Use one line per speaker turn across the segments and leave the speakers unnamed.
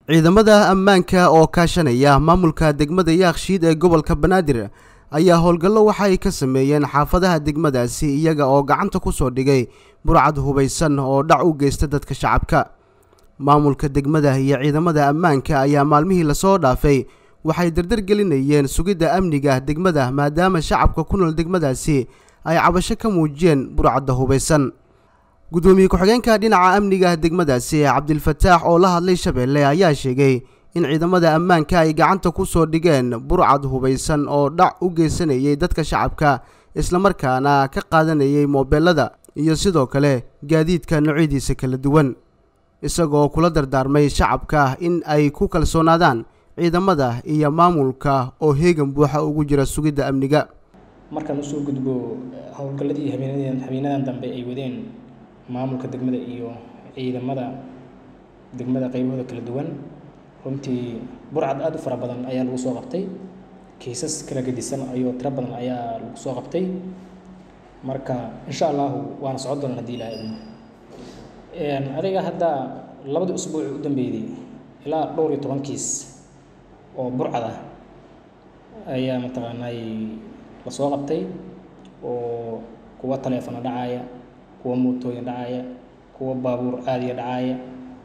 ciidamada ammaanka oo kaashanaya maamulka degmada Yaaqshiid ee gobolka Banaadir ayaa howlgallo waxa ay ka sameeyeen xaafadaha degmadaasi iyaga oo gacanta ku soo dhigay burcad hubeysan oo dhac u geysta dadka shacabka. maamulka degmada iyo ciidamada ammaanka ayaa maalmihii la soo dhaafay waxay dardar gelinayeen sugidda amniga degmada maadaama shacabka ku nool degmadaasi ay cabasho ka muujiyeen burcadda hubeysan. gudoomiye ku-xigeenka dhinaca amniga degmadaasi Cabdilfataax oo la hadlay Shabeelle ayaa sheegay in ciidamada ammaanka ay gacanta ku soo dhigeen burcad hubeysan oo dhac u geysanayay dadka shacabka isla markaana ka qaadanayay moobilada iyo sidoo kale gaadiidka noocyadiisa kala duwan, isagoo kula dardaarmay shacabka in ay ku kalsoonaadaan ciidamada iyo maamulka oo heegan buuxa ugu jira sugidda amniga.
markaan u soo gudbo howlgalladii habeenadan dambe ay wadeen maamulka degmada iyo ciidamada degmada qaybahooda kala duwan, runtii burcad aad u fara badan ayaa lagu soo qabtay, kiisas kala gedisan ayuu tiro badan ayaa lagu soo qabtay. marka insha Allah waan socon doonaa hadii Ilaahay adiga hadda labadii usbuuc u dambeeyay ilaa 12 kiis oo burcad ah ayaa mataqaanay la soo qabtay, oo kuwa taleefan dhacaya, kuwa mootooyin dhacaya, kuwa baabuur caadi dhacaya,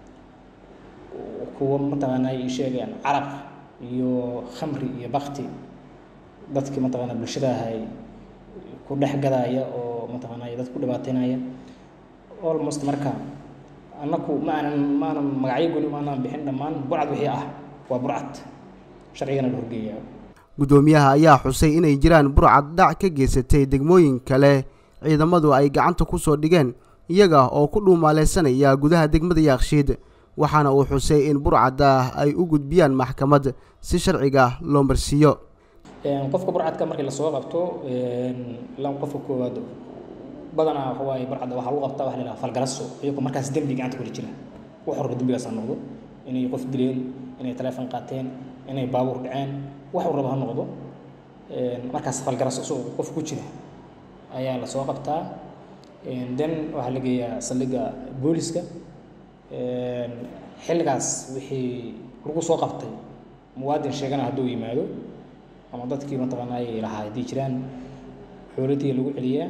kuwa mataqaanay sheegayaan carab iyo khamri iyo bakti dadkii mataqaanay bulshada ahay ku dhex gadaya oo mataqaanay dad ku dhibaateynaya almost. marka annaku maanan magacyo gooni maanan bixin, dhammaan burcad wixii ah waa burcad sharcigana la horgeeyaa.
gudoomiyaha ayaa xusay inay jiraan burcad dhac ka geysatay degmooyin kale ciidamadu ay gacanta ku soo dhigeen iyaga oo ku dhuumaaleysanaya gudaha degmada Yaaqshiid, waxaana uu xusay in burcadda ay u gudbiyaan maxkamad si sharciga loo marsiiyo.
qofka burcadka markii la soo qabto qofka koowaad badanaa waxa burcadda waxa lagu qabtaa waxa la yiraahdo falgalaso, iyagoo markaas dambi gacanta ku jira wax hor dambigaas noqdo inay qof dileen, inay taleefan qaateen, inay baabuur dhaceen, wax rabo ha noqdo markaas falgalaso soo qof ku jira ayaa la soo qabtaa. then waxa la geeyaa saldhigga booliska. xilligaas wixii lagu soo qabtay muwaadin sheegana hadduu yimaado ama dadkii mataqaanay lahaa hadii jiraan xooladii lagu celiyaa.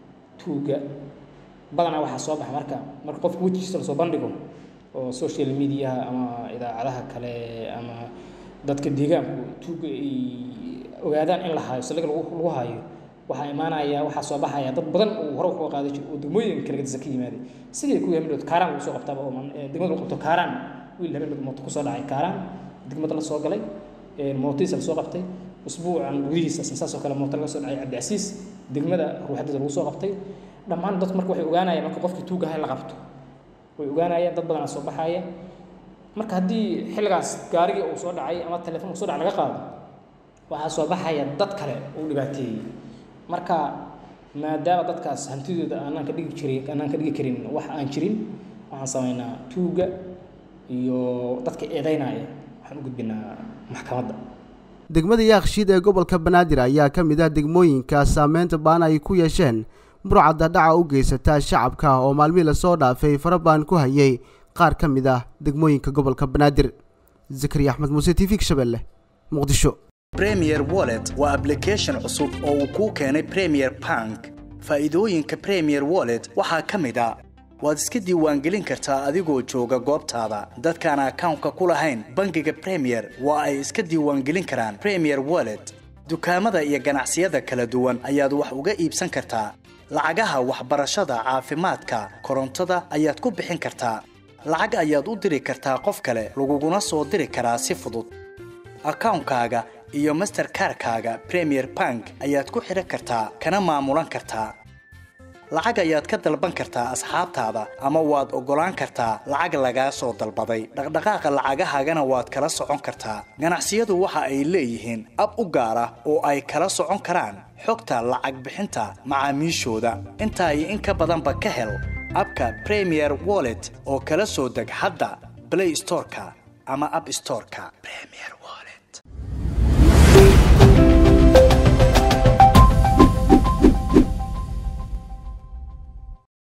tuuga badanaa waxa soo baxa marka qofku wajigiisa la soo bandhigo oo social media ama idaacadaha kale ama dadka deegaanku tuuga ay ogaadaan in la haayo saldhig lagu haayo, waxa imaanaya waxa soo baxaya dad badan oo hore u qaaday oo degmooyin kala gedisa ka yimaaday sidii ku yimid Kaaraan uu soo qabtaba oo degmada qabto Kaaraan wiil habeen mooto ku soo dhacay Kaaraan degmada la soo galay mootiisa la soo qabtay usbuucan gudihiisa saas oo kale mooto laga soo dhacay Cabdiasiis degmada ruuxdeeda lagu soo qabtay. dhammaan dad marka waxay ogaanayaan marka qofkii tuuga ahay la qabto way ogaanayaan dad badan soo baxaya. marka hadii xilligaas gaariga uu soo dhacay ama taleefan uu soo dhacay laga qaado waxa soo baxaya dad kale oo dhibaateeyay. marka maadaama dadkaas hantidooda aanan ka dhigi karin wax aan jirin, waxaan sameynaa tuuga iyo dadka eedeynaya waxaan u gudbinaa maxkamadda.
degmada Yaaqshiid ee gobolka Banaadir ayaa ka mid ah degmooyinka saameynta baan ay ku yeesheen burcadda dhaca u geysata shacabka oo maalmihii la soo dhaafay farabaan ku hayay qaar ka mid ah degmooyinka gobolka Banaadir. Zakariya Axmed Muuse, TV Shabeelle, Muqdisho.
Premier Wallet waa application cusub oo uu ku keenay Premier Bank. faa'iidooyinka Premier Wallet waxaa ka mid ah waad iska diiwaangelin kartaa adigoo jooga goobtaada. dadkaan account-ka ku lahayn bangiga Premier waa ay iska diiwaangelin karaan Premier Wallet. dukaamada iyo ganacsiyada kala duwan ayaad wax uga iibsan kartaa. lacagaha waxbarashada, caafimaadka, korontada ayaad ku bixin kartaa. lacag ayaad u diri kartaa qof kale, laguguna soo diri karaa si fudud. account-kaaga iyo Mastercard-kaaga Premier Bank ayaad ku xiran kartaa kana maamulan kartaa. lacag ayaad ka dalban kartaa asxaabtaada ama waad ogolaan kartaa lacag laga soo dalbaday. dhaqdhaqaaqa lacagahaagana waad kala socon kartaa. ganacsiyadu waxa ay leeyihiin ab u gaar ah oo ay kala socon karaan xogta lacag bixinta macaamiishooda. inta ay in ka badanba ka hel abka Premier Wallet oo kala soo deg hadda Play Store-ka ama App Store-ka. Premier